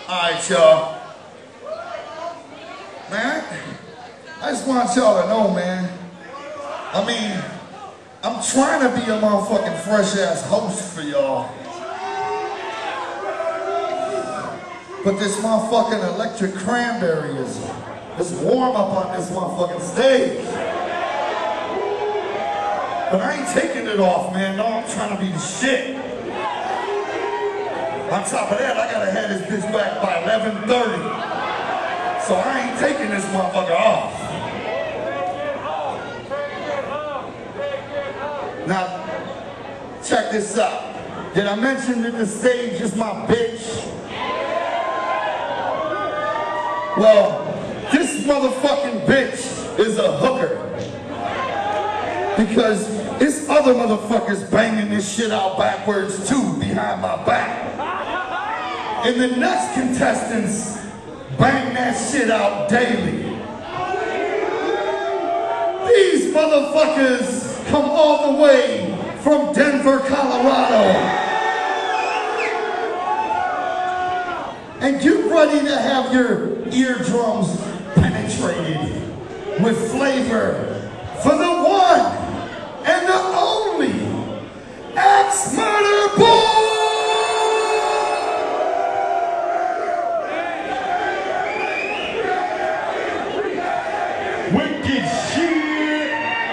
Alright, y'all. Man, I just want y'all to know, man. I mean, I'm trying to be a motherfucking fresh-ass host for y'all. But this motherfucking electric cranberry is warm up on this motherfucking stage. But I ain't taking it off, man. No, I'm trying to be the shit. On top of that, I gotta have this bitch back by 11:30. So I ain't taking this motherfucker off. Now, check this out. Did I mention that the stage is my bitch? Well, this motherfucking bitch is a hooker. Because it's other motherfuckers banging this shit out backwards too, behind my back. And the next contestants bang that shit out daily. These motherfuckers come all the way from Denver, Colorado. And get ready to have your eardrums penetrated with flavor for the one and the only Axe Murder Boy! Wicked shit!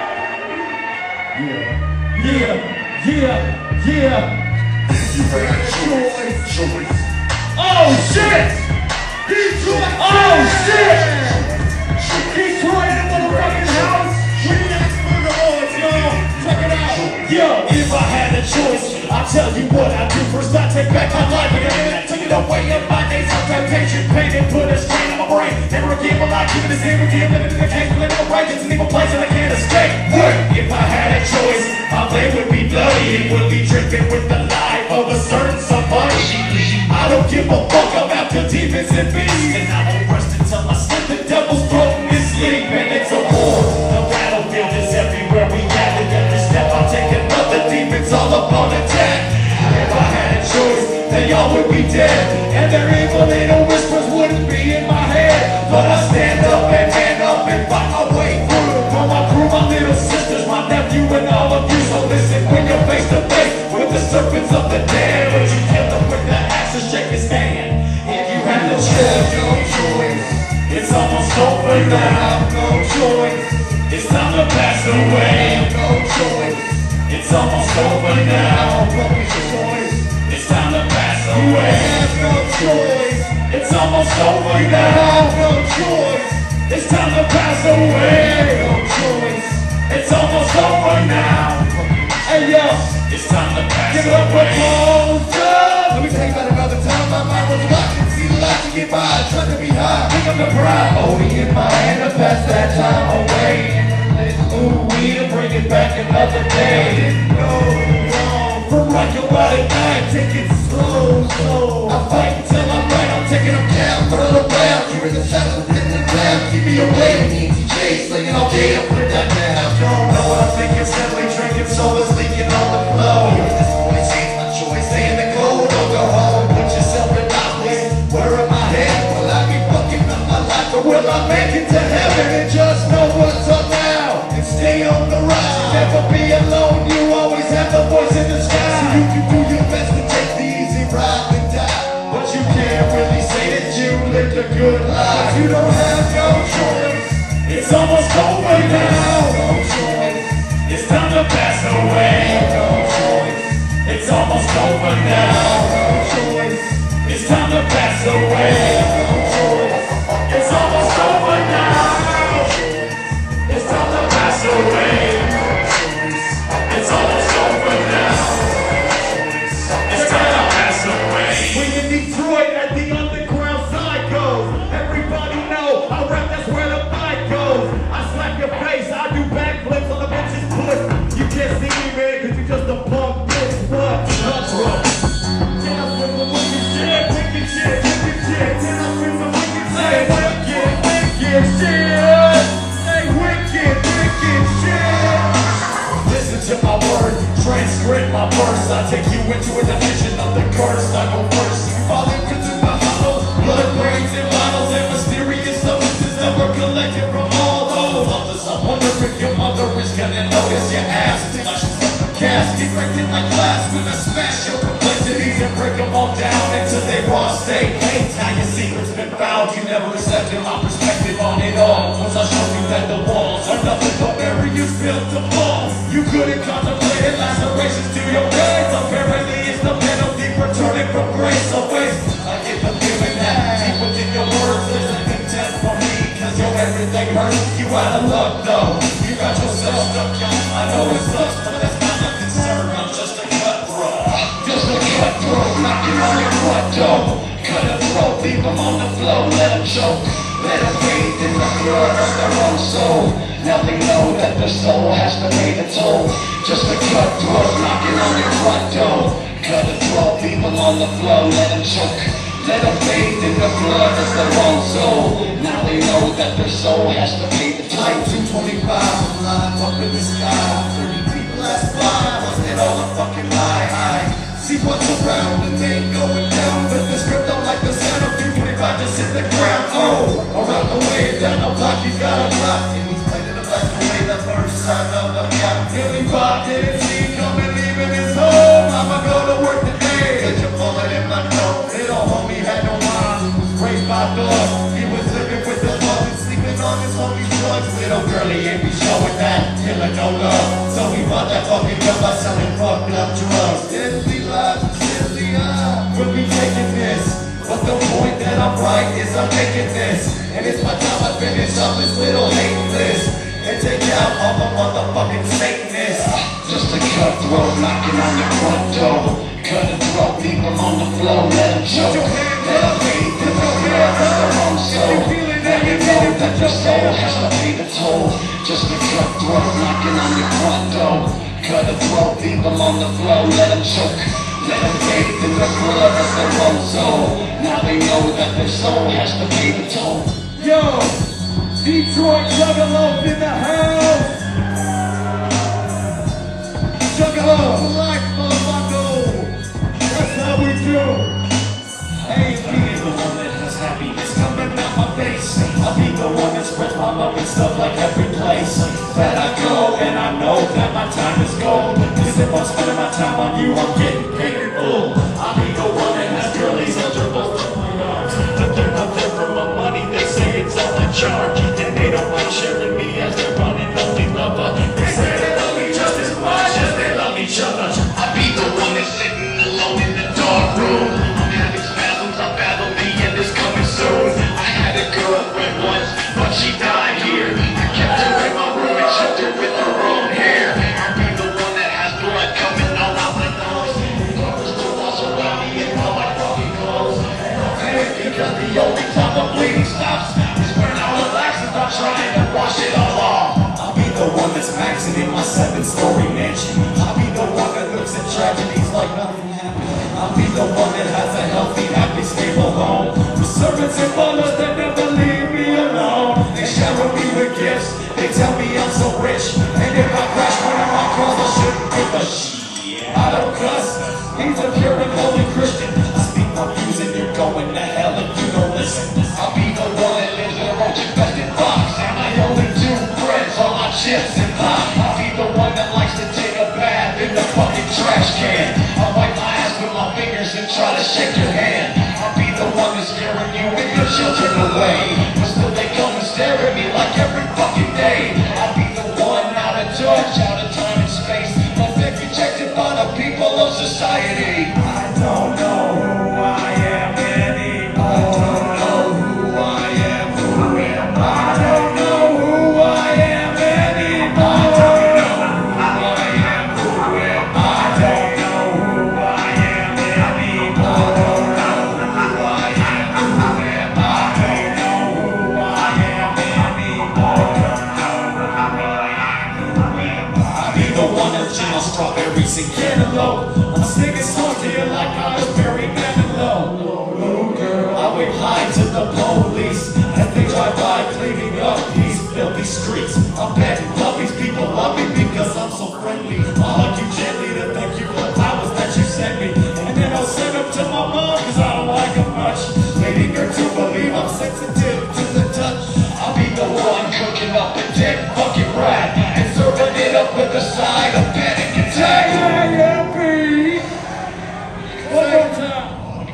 Yeah. You had choice. Oh shit! Detroit! Oh shit! Detroit in the motherfucking house! We the Axe Murder Boys, y'all! Check it out! Yo, if I had a choice, I'll tell you what I do. First I take back my life, and then I took it away of my days of temptation, pain, and put a strain on my brain. Never again will I keep it the same again, living in the cage, living in the right, it's an evil place, and I can't escape. If I had a choice, my blade would be bloody, it would be dripping with the life of a certain somebody. I don't give a fuck about the demons and beasts, and I won't rest until I slit the devil's throat in his sleep. And it's a war, the battlefield is everywhere we gather. Every step I take another demon's all up on attack. If I had a choice, they all would be dead, and their evil little whispers wouldn't be in my head. But I stand up and man up and fight my way through. For my crew, my little sisters, my nephew, and all of you. So listen when you're face to face with the serpents of the dead, but you kill them with the axe and shake his hand. If you had no choice, it's almost over now. No choice, it's time to pass away. No choice, it's almost over now. It's time to pass away. No choice, it's almost over now. No choice, it's time to pass away. No choice, it's almost over now. Hey yo, it's time to pass away. Give it up for Let me tell you about another time my mind was rocking. See the light to get by, trying to be high. Pick up the pride, OD in my hand to pass that time away. Ooh, we to bring it back another day. Didn't go wrong. From right your body night, take it slow. I fight until I'm right, I'm taking them down, throw it around. You're in the shadows, hitting the ground. Keep me away from ETJ, slinging all day, I'll put that down. Don't know what I'm thinking, simply drinking, soda's leaking on the flow. This voice ain't my choice, saying the cold, don't go home. Put yourself in my place, where am I headed? Will I be fucking up my life, or will I make it to heaven? And just know what's up now, and stay on the rise. Never be alone, you always have the voice in the sky. So you can do your best to take the easy ride and die, but you can't really say that you lived a good life. You don't have no choice, it's almost over now. No choice, it's time to pass away. No choice, it's almost over now. No choice, it's time to pass away. No choice, it's almost over now. It's time to pass away. It's almost over now. It's time to pass away. When in Detroit at the underground side goes, everybody know I rap, that's where the fight goes. I slap your face, I do backflips on the bitch's puss. You can't see me, man, cause you just a punk bitch. What? Then I swim the wicked shit, wicked shit, wicked shit. Then I swim the wicked shit, wicked shit. Say wicked shit. Listen to my word, transcript my verse. I take you into a dimension of the curse. I go first, you fall into my hollow. gonna notice your ass. Cast, get erected like glass. When I smash your complexities and break them all down into their raw state. Now your secret's been found, you never accepted my perspective on it all. Once I showed you that the walls are nothing but barriers built to fall, you couldn't contemplate lacerations to your brains. Apparently it's the penalty for turning from grace to waste. I get the feeling that deep within your words there's a contempt for me, cause your everything hurts. You out of luck though, you got yourself stuck on. I know it sucks, but that's not my concern. I'm just a cutthroat, knocking on your front door. Cut a throat, leave them on the floor, let them choke. Let them bathe in the blood of their own soul. Now they know that their soul has to pay the toll. Just a cutthroat, knocking on your front door. Cut a throat, leave them on the floor, let them choke. Let them bathe in the blood of their own soul. Now they know that their soul has to pay the toll. 225, I'm live up in the sky. 30 people that's fly, wasn't it all a fucking lie? See what's around and they ain't going down. But the script don't like the sound of 325 just hit the ground. Oh, around the way, down the block, you got a block. And he's playing in the black away, the first side of the block. Nearly 5 didn't see coming, leaving his home. I'ma go to work today. Get your bullet in my nose. Little homie had no mind, was raised by thugs. He was living with the bugs and sleeping on his homie's drugs. Little girlie ain't be showing that, killing no love. So he bought that fucking gun by selling fucked up drugs. We'll be taking this, but the point that I'm right is I'm making this. And it's my time I finish up this little hate list and take out all the motherfucking Satanists. Just a cutthroat knocking on your front door. Cut a throat, leave them on the floor, let them choke. Let them bathe in the blood of their own soul. Now you know that your soul has to pay the toll. Just a cutthroat knocking on your front door. Cut a throat, leave them on the floor, let them choke. Let them bathe in the blood of their own soul. Now they know that their soul has to pay the toll. Yo, Detroit Juggalos in the house. Juggalos, life, motherfucker. That's how we do. Hey, I'll be the one that has happiness coming out my face. I'll be the one that spreads my love and stuff like every place that I go. And I know that my time is gold, cause if I'm spending my time on you, I'm getting paid in full. I'll be the one that has girlies under both of my arms, but they're not there for my money, they say it's all a charge. And they don't like sharing me as their one and only lover. They say they love me just as much as they love each other. I'll be the one that's sitting alone in the dark room. I'm having spasms, I battle the end is coming soon. I had a girlfriend once, but she died here. I kept her in my room and choked her with her own hair. I'll be the one that has blood coming all out my nose. Covers the walls around me and all my fucking clothes. Because the only time the bleeding stops is when I relax and I'm trying to wash it all off. I'll be the one that's maxing in my 7-story mansion. I'll be the one that looks at tragedies like nothing happened. I'll be the one that has a healthy, happy, stable home with servants and butlers that never leave me alone. They shower me with gifts, they tell me I'm so rich, and if I crash one of my cars I shouldn't give a shit. I don't cuss, he's a pure and holy Christian. I speak my views and you're going to hell if you don't listen. I'll be the one that lives in a roach-infested box, and I only do friends on my chips and pop. I'll be the one that likes to take a bath in the fucking trash can. I'll wipe my ass with my fingers and try to shake your hand. I'll be the one that's scaring you and your children away, but still they come and stare at me like every fucking day. I'll be the one out of touch, out of time and space, but been rejected by the people of society. I don't know who I am anymore. I don't know who I am, who am I? I don't know who I am anymore. I don't know who I am, who am I? I don't know who I am anymore. I don't know who I am, who am I? I don't know who I am anymore. I don't know who I am, who am I? I'll be the one that channels strawberries and cantaloupe. I'm singing songs here like I was Barry Manilow. Little girl, I wave hi to the police as they drive by cleaning up these filthy streets. I bet love these people love me because I'm so friendly. I'll hug you gently to thank you for the powers that you sent me, and then I'll send them to my mom cause I don't like them much, leading her to believe I'm sensitive to the touch. I'll be the one cooking up a dead fucking rat and serving it up the side of panic attack. AMP! One more time.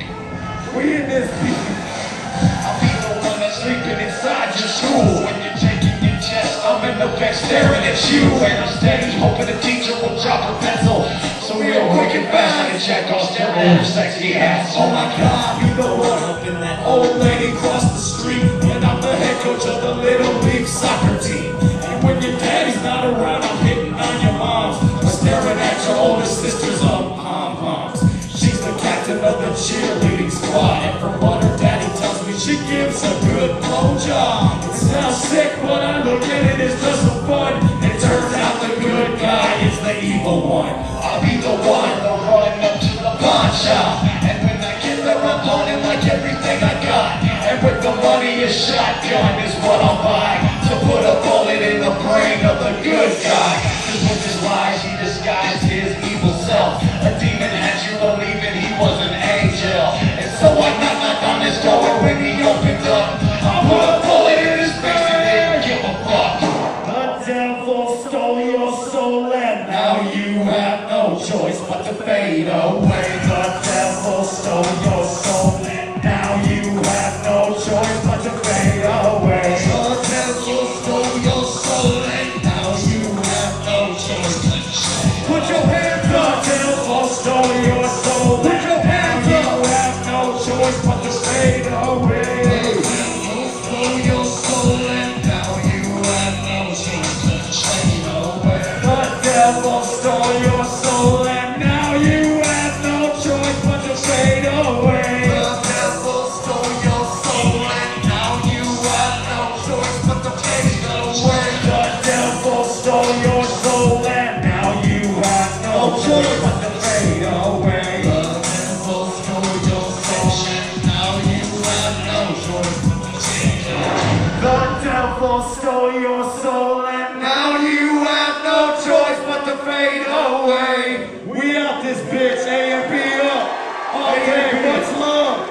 We in this beat. I'll be the one that's sleeping inside your school. When you're taking your test, I'm in the back staring at you. And I'm steady hoping the teacher will drop her pencil. So real quick and fast I can check off steroid sexy ass. Oh my God, you the one up in that old lady across the street. And I'm the head coach of the Little League soccer team. And when your daddy's not around, I'm hitting on your moms. Or staring at your older sisters of pom-poms. She's the captain of the cheerleading squad. And from what her daddy tells me, she gives a good blowjob. It sounds sick, but I look at it as just for fun. It turns out the good guy is the evil one. I'll be the one running up to the pawn shop. And when I get there, I'm loaning like everything I got. And with the money, a shotgun is what I'll buy. To put a bullet in the brain of the good guy. Cause with his lies, he disguised his evil self. A demon had you believing he was an angel. And so I knocked on his door, and when he opened up, I put a bullet in his face and didn't give a fuck. The devil stole your soul and now you have no choice but to fade away. The devil stole your soul and now you have no choice but to fade away. The devil stole your soul and now you have no choice but to fade away. Put your hands up. The devil stole your soul. Put your hands up. You have no choice but to fade away. The devil stole your soul and now you have no choice but to fade away. The devil stole your soul and now you have no choice but to fade away. The devil stole your soul and now you have no choice but to fade away. The devil stole your soul and now you have no choice but to fade away. The devil stole your soul and now you have no choice but to fade away. The devil stole your soul and now you have no choice but to fade away. We out this bitch, AMP up. Okay, what's love?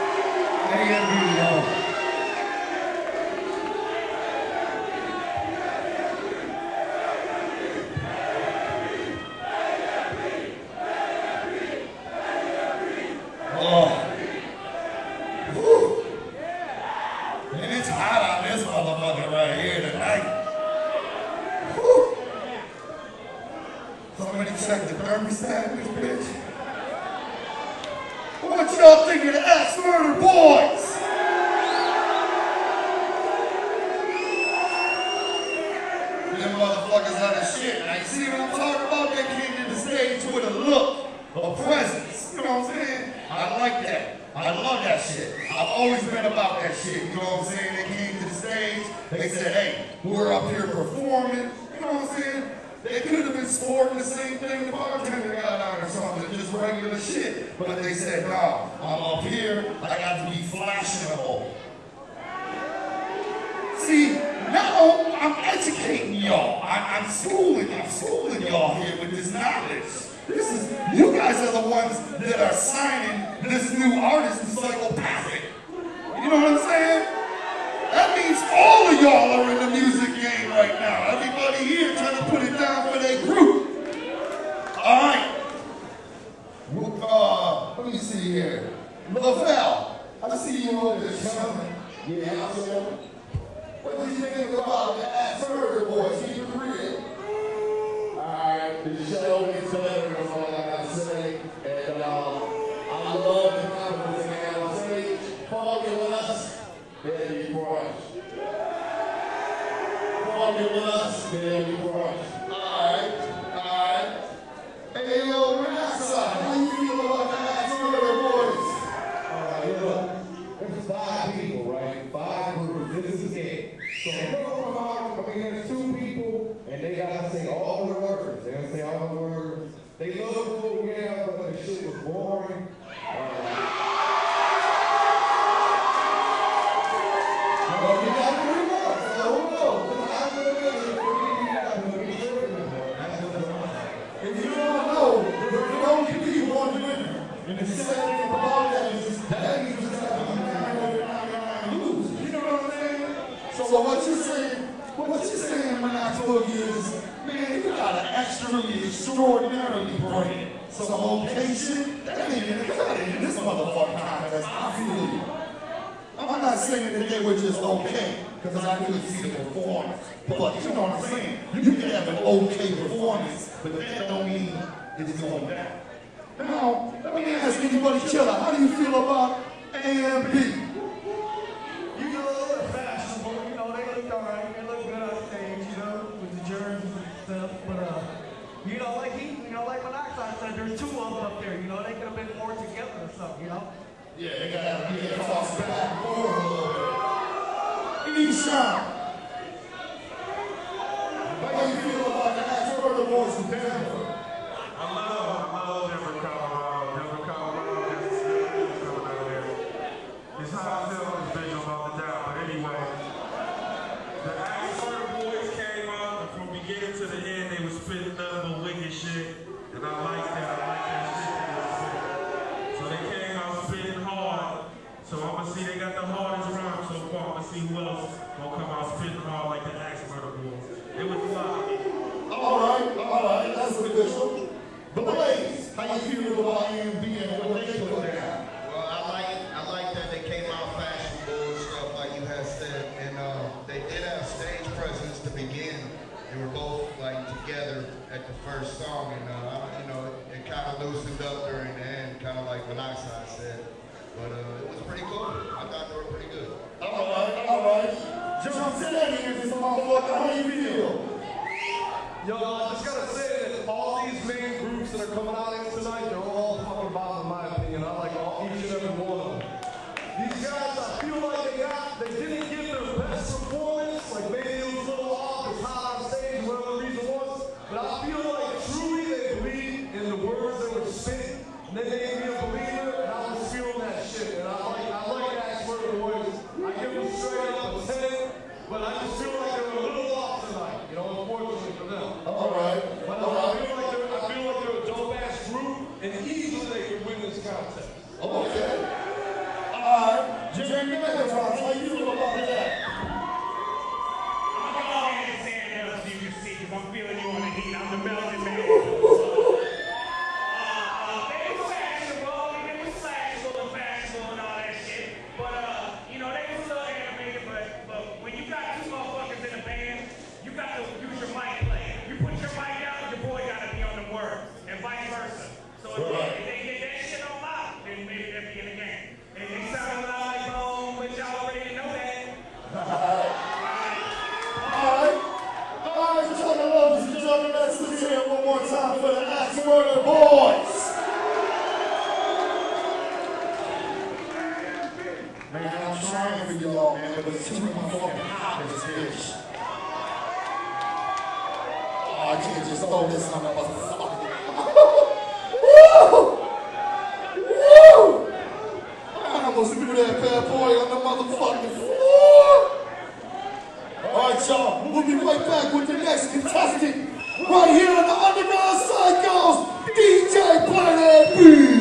AMP love. And it's hot out this motherfucker right here tonight. Whew. Somebody check the thermostat in this bitch. What y'all think of the Axe Murder Boys? Them motherfuckers are the shit. Now you see what I'm talking about? They came to the stage with a look, a presence. You know what I'm saying? I like that. I love that shit. I've always been about that shit. You know what I'm saying? They came to the stage. They said, hey, we're up here performing. You know what I'm saying? They could have been sporting the same thing the bartender got on or something, just regular shit. But they said, no, I'm up here. I got to be fashionable. See, now I'm educating y'all. I'm schooling y'all here with this knowledge. You guys are the ones that are signing this new artist who's psychopathic. You know what I'm saying? That means all of y'all are in the music game right now. Everybody here trying to put it down for their group. All right. Let me see here. Lavelle, I see you over there coming. Yeah, I'm sorry. What do you think about the Axe Murder Boys? Keep it real. Alright, the show is better, that's all I gotta say. And I love the confidence they have on stage. Party with us, they'll be crushed. Party with us, they'll be crushed. Alright. Hey, yo, Renassa, how you feel about the Axe Murder Boys? Alright, look, there's 5 people, right? 5 groups, this is it. So if you don't come out, I mean, there's 2 people, and they gotta say all the words. They gotta say all the words. They love what we have, but the shit was boring. Well, you got 3 months, so who knows? If you don't know, the only people want to win. And the sad thing about that is that means it's got to be lose. You know what I'm saying? So what you're saying when I told you is Man, you gotta extremely, extraordinarily bring some okay shit. That ain't in this motherfucking contest. I feel you. I'm not saying that they were just okay, because I couldn't see the performance. But you know what I'm saying? You can have an okay performance, but that don't mean it's going down. Now, let me ask anybody chiller, how do you feel about A&B? You know, they're fashionable. You know, they look alright. They look good on stage, you know, with the jerseys and stuff. But, you know, like Monoxide said, there's two of them up there. You know, they could have been more together or something, you know? Yeah, they gotta be tossed back and forth a little bit. Eshawn, how do you feel about the Ashburn Boys from Denver? I love Denver, Colorado. Denver, Colorado, that's coming out of there. It's how I feel on this video about the down. But anyway, the Ashburn Boys came out, and from beginning to the end, they were spitting nothing but wicked shit. And I like that. I like that shit they were spitting. So they came out spitting hard. So I'm gonna see they got the hardest rhyme so far. I'm gonna see who else gonna come out spitting hard like the Ashburn Boys. It was fun. All right, that's official. Blaze, how you feel about A&B and what they put down? Well, I like that they came out fashionable and stuff like you had said, and they did have stage presence to begin. They were both like together at the first song, and you know, it kind of loosened up during the end, kind of like Monoxide said. But it was pretty cool. I thought they were pretty good. All right. John Steady in this motherfucker, how you feel? Yo, I just gotta say that all these main groups that are coming out here tonight, they're all fucking bomb in my opinion. I like each and every one of them. These guys, I feel like they didn't give their best performance. Like maybe it was a little off, it's hot on stage, whatever the reason was. But I feel like truly they believe in the words they were spitting. And they made me a believer, and I was feeling that shit. And I like Ashburn Boys. I give them straight up a 10, but I just feel like they were a little off tonight, you know, unfortunately for them. All right. But I feel like they're a dope-ass group, and easily they could win this contest. Okay. All right. Jerry Megatron, how you feel about that? I'm gonna go ahead and stand up so you can see, because I'm feeling you on the heat. I'm the Belgian man. They was fashionable, and they was fashionable and fashionable and all that shit. But, you know, they was a little animated, but when you got two motherfuckers in a band, you got to use your mic play. You put your mic down, your boy got to be on the word, and vice versa. So if they get that shit on lock, then maybe they'll be in the game. And they sound a lot like home, but y'all already know that. All right, Jordan Love and Jordan, let's look here one more time for the Ashburn Boys. Man, I'm trying for y'all, man, but it's too fucking hot in this bitch. Oh, I can't just throw this on the motherfucker. Woo! I almost threw that bad boy on the motherfucking floor. All right, y'all, we'll be right back with the next contestant right here on the Underground Psychos, DJ Planet B.